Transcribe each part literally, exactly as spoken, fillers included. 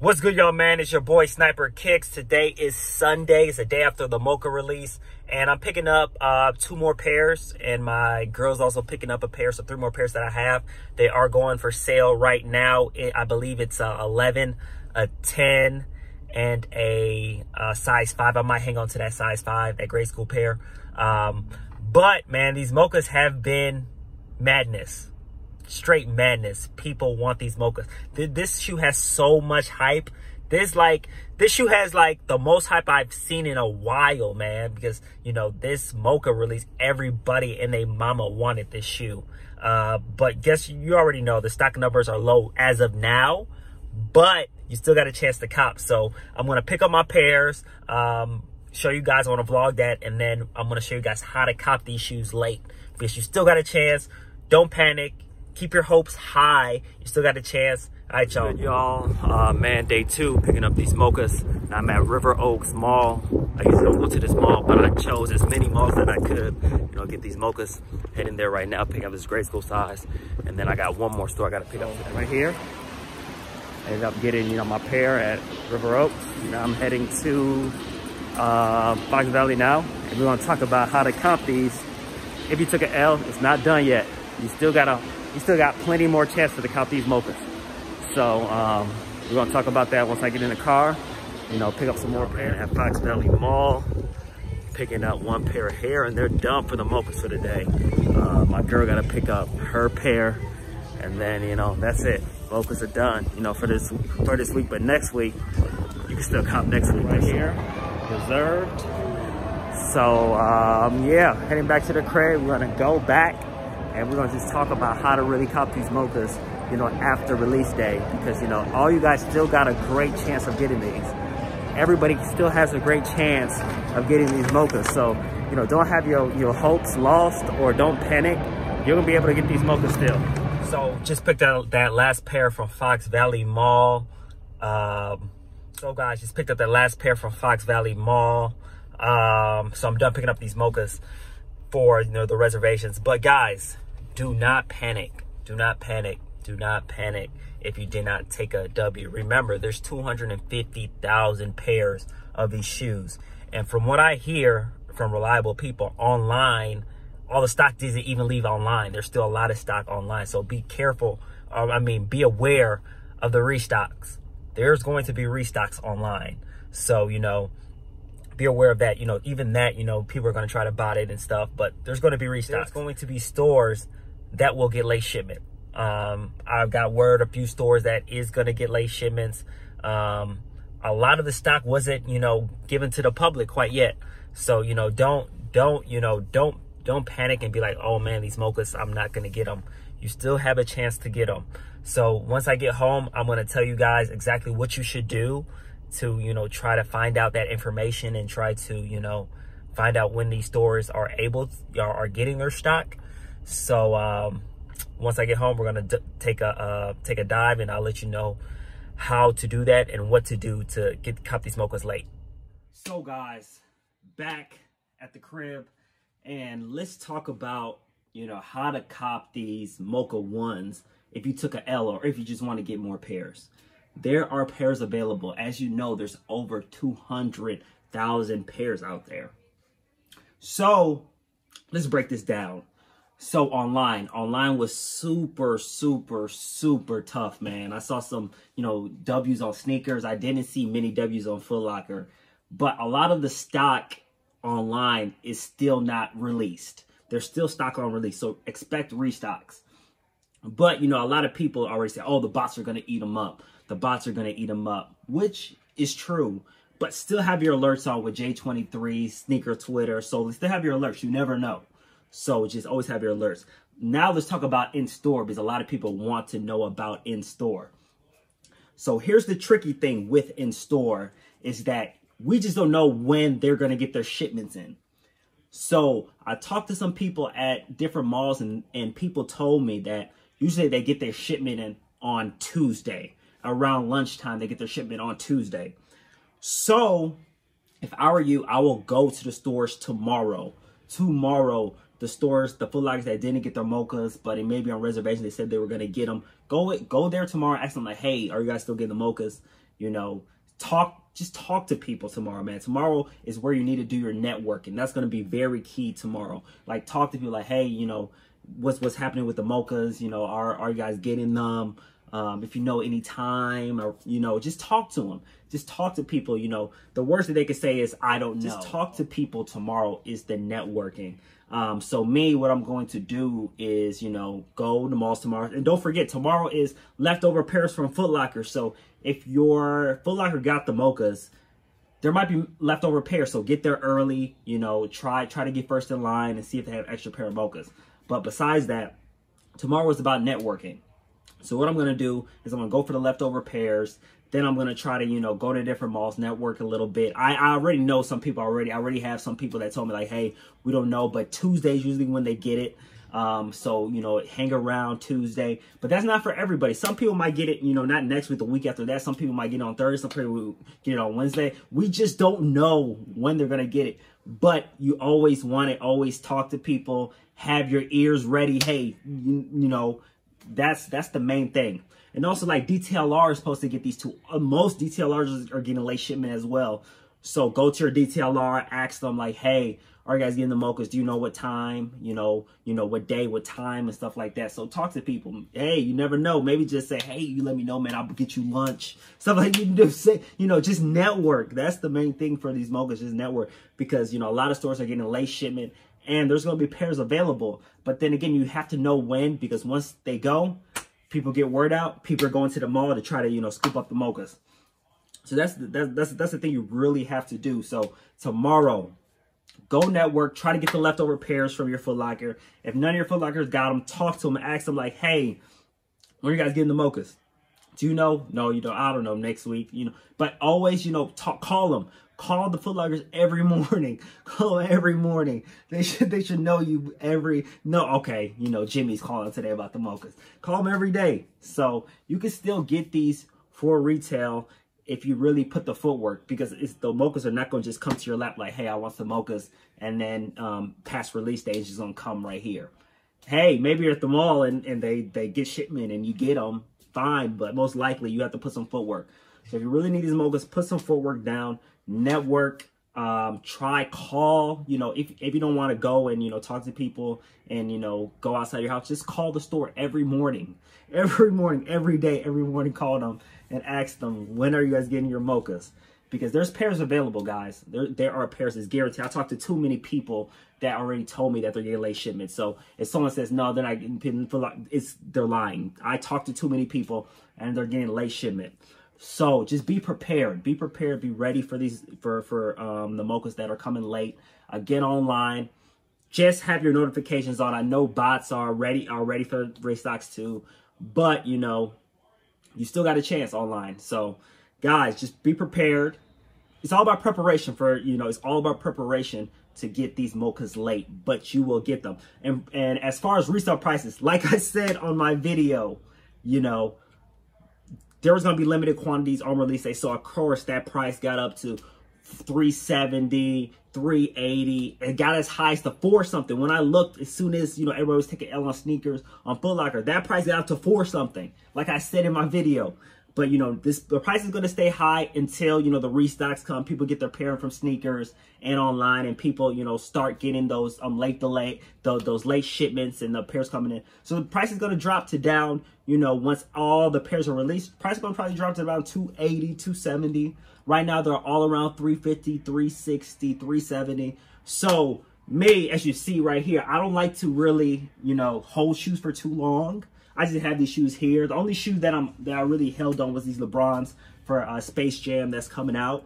What's good, y'all, man? It's your boy Sniper Kicks. Today is Sunday. It's the day after the Mocha release, and I'm picking up uh, two more pairs, and my girl's also picking up a pair, so three more pairs that I have. They are going for sale right now. It, I believe it's uh, eleven, a ten, and a uh, size five. I might hang on to that size five, that grade school pair. Um, but, man, these Mochas have been madness. Straight madness. People want these Mochas. This shoe has so much hype. This like this shoe has like the most hype I've seen in a while, man. Because you know this Mocha release, everybody and their mama wanted this shoe. Uh, but guess you already know the stock numbers are low as of now, but you still got a chance to cop. So I'm gonna pick up my pairs, um, show you guys. I want to vlog that, and then I'm gonna show you guys how to cop these shoes late because you still got a chance. Don't panic. Keep your hopes high. You still got a chance. All right, y'all. Y'all, uh, man, day two, picking up these Mochas. Now I'm at River Oaks Mall. I usually don't go to this mall, but I chose as many malls that I could, you know, get these Mochas. Heading there right now, picking up this grade school size. And then I got one more store I got to pick up right here. I ended up getting, you know, my pair at River Oaks. Now I'm heading to uh, Fox Valley now. And we're going to talk about how to comp these. If you took an L, it's not done yet. You still got to... You still got plenty more chance to cop these Mochas. So um, we're gonna talk about that once I get in the car. You know, pick up some more pairs at Fox Valley Mall. Picking up one pair of hair, and they're done for the Mochas for today. Uh, my girl gotta pick up her pair, and then you know that's it. Mochas are done. You know for this for this week, but next week you can still cop next week. Right here, reserved. So um, yeah, heading back to the crib. We're gonna go back. And we're gonna just talk about how to really cop these Mochas, you know, after release day. Because, you know, all you guys still got a great chance of getting these. Everybody still has a great chance of getting these Mochas. So, you know, don't have your, your hopes lost or don't panic. You're gonna be able to get these Mochas still. So, just picked up that last pair from Fox Valley Mall. Um, so, guys, just picked up that last pair from Fox Valley Mall. Um, so, I'm done picking up these Mochas for, you know, the reservations. But, guys, do not panic. Do not panic. Do not panic if you did not take a W. Remember, there's two hundred fifty thousand pairs of these shoes. And from what I hear from reliable people online, all the stock doesn't even leave online. There's still a lot of stock online. So be careful. Um, I mean, be aware of the restocks. There's going to be restocks online. So, you know, be aware of that. You know, even that, you know, people are going to try to buy it and stuff, but there's going to be restocks. There's going to be stores that will get late shipment. Um, I've got word a few stores that is going to get late shipments. Um, a lot of the stock wasn't, you know, given to the public quite yet. So, you know, don't, don't, you know, don't, don't panic and be like, oh man, these Mochas, I'm not going to get them. You still have a chance to get them. So once I get home, I'm going to tell you guys exactly what you should do to, you know, try to find out that information and try to, you know, find out when these stores are able to, are, are getting their stock. So um, once I get home, we're gonna take a uh, take a dive, and I'll let you know how to do that and what to do to get cop these Mochas late. So guys, back at the crib, and let's talk about, you know, how to cop these Mocha ones if you took a L or if you just want to get more pairs. There are pairs available. As you know, there's over two hundred thousand pairs out there. So let's break this down. So online, online was super, super, super tough, man. I saw some, you know, W's on sneakers. I didn't see many W's on Foot Locker, but a lot of the stock online is still not released. There's still stock on release, so expect restocks. But, you know, a lot of people already say, oh, the bots are going to eat them up. The bots are going to eat them up, which is true. But still have your alerts on with J twenty-three, Sneaker Twitter. So still have your alerts. You never know. So just always have your alerts. Now let's talk about in-store, because a lot of people want to know about in-store. So here's the tricky thing with in-store is that we just don't know when they're going to get their shipments in. So I talked to some people at different malls, and, and people told me that usually they get their shipment in on Tuesday. Around lunchtime, they get their shipment on Tuesday. So if I were you, I will go to the stores tomorrow. Tomorrow, the stores, the Foot Lockers that didn't get their Mochas, but it may be on reservation, they said they were going to get them. Go go there tomorrow, ask them like, hey, are you guys still getting the Mochas? you know, talk, just talk to people tomorrow, man. Tomorrow is where you need to do your networking. That's going to be very key tomorrow. Like, talk to people like, hey, you know, what's what's happening with the mochas? You know, are are you guys getting them? Um, if you know any time, or, you know, just talk to them. Just talk to people. You know, the worst that they could say is, I don't know. Just talk to people tomorrow is the networking. Um, so me, what I'm going to do is, you know, go to malls tomorrow. And don't forget, tomorrow is leftover pairs from Foot Locker. So if your Foot Locker got the mochas, there might be leftover pairs. So get there early, you know, try, try to get first in line and see if they have extra pair of mochas. But besides that, tomorrow is about networking. So what I'm going to do is I'm going to go for the leftover pairs. Then I'm going to try to, you know, go to different malls, network a little bit. I, I already know some people already. I already have some people that told me like, hey, we don't know. But Tuesday's usually when they get it. Um, so, you know, hang around Tuesday. But that's not for everybody. Some people might get it, you know, not next week, the week after that. Some people might get it on Thursday. Some people will get it on Wednesday. We just don't know when they're going to get it. But you always want it. Always talk to people. Have your ears ready. Hey, you, you know, that's that's the main thing. And also, like, D T L R is supposed to get these too. Uh, most D T L Rs are getting late shipment as well. So go to your D T L R, ask them like, hey, are you guys getting the mochas? Do you know what time? You know, you know what day, what time, and stuff like that. So talk to people. Hey, you never know. Maybe just say, hey, you let me know, man. I'll get you lunch. Stuff like you can do. Say, you know, just network. That's the main thing for these mochas, just network. Because, you know, a lot of stores are getting late shipment. And there's going to be pairs available. But then again, you have to know when, because once they go, people get word out. People are going to the mall to try to, you know, scoop up the mochas. So that's the, that's, that's, that's the thing you really have to do. So tomorrow, go network. Try to get the leftover pairs from your Foot Locker. If none of your Foot Lockers got them, talk to them and ask them like, hey, when are you guys getting the mochas? Do you know? No, you don't. I don't know. Next week, you know. But always, you know, talk, call them. Call the Foot Lockers every morning. Call them every morning. They should they should know you every... No, okay, you know, Jimmy's calling today about the mochas. Call them every day. So you can still get these for retail if you really put the footwork, because it's, the mochas are not going to just come to your lap like, hey, I want some mochas, and then um, past release date is just going to come right here. Hey, maybe you're at the mall and, and they, they get shipment and you get them, fine, but most likely you have to put some footwork. So if you really need these mochas, put some footwork down. Network, um, try, call, you know, if, if you don't want to go and, you know, talk to people and, you know, go outside your house, just call the store every morning, every morning, every day, every morning, call them and ask them, when are you guys getting your mochas? Because there's pairs available, guys. There, there are pairs, it's guaranteed. I talked to too many people that already told me that they're getting late shipment. So if someone says, no, they're not getting, it's, they're lying. I talked to too many people and they're getting late shipment. So just be prepared. Be prepared. Be ready for these for for um, the mochas that are coming late. Uh, get online. Just have your notifications on. I know bots are ready are ready for restocks too, but you know, you still got a chance online. So guys, just be prepared. It's all about preparation for you know. It's all about preparation to get these mochas late, but you will get them. And and as far as resale prices, like I said on my video, you know, there was going to be limited quantities on release day. So, of course, that price got up to three seventy, three eighty. It got as high as to four something. When I looked, as soon as, you know, everybody was taking L on sneakers on Foot Locker, that price got up to four something, like I said in my video. But, you know, this the price is going to stay high until, you know, the restocks come. People get their pair from sneakers and online, and people, you know, start getting those um late delay, those, those late shipments and the pairs coming in. So the price is going to drop to down, you know, once all the pairs are released. Price is going to probably drop to around two eighty, two seventy. Right now, they're all around three fifty, three sixty, three seventy. So me, as you see right here, I don't like to really, you know, hold shoes for too long. I just have these shoes here. The only shoe that I'm that I really held on was these LeBrons for uh, Space Jam that's coming out.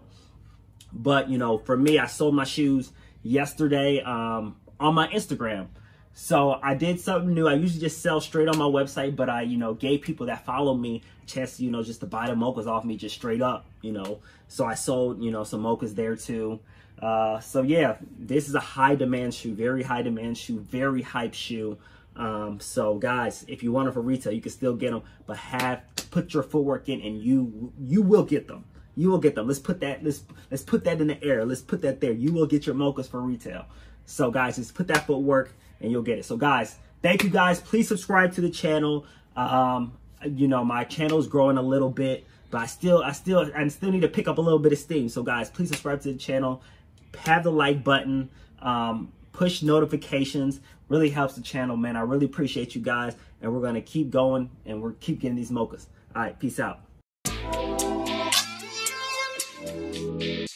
But, you know, for me, I sold my shoes yesterday um, on my Instagram. So I did something new. I usually just sell straight on my website, but I, you know, gave people that follow me a chance, you know, just to buy the mochas off me just straight up, you know. So I sold, you know, some mochas there too. Uh, so yeah, this is a high demand shoe, very high demand shoe, very hype shoe. Um, so guys, if you want them for retail, you can still get them, but have put your footwork in, and you you will get them. You will get them. Let's put that. Let's let's put that in the air. Let's put that there. You will get your mochas for retail. So guys, just put that footwork, and you'll get it. So guys, thank you guys. Please subscribe to the channel. Um, you know, my channel is growing a little bit, but but I still, I still, I still need to pick up a little bit of steam. So guys, please subscribe to the channel, have the like button, um, push notifications. Really helps the channel, man. I really appreciate you guys, and we're gonna keep going, and we're keep getting these mochas. All right, peace out.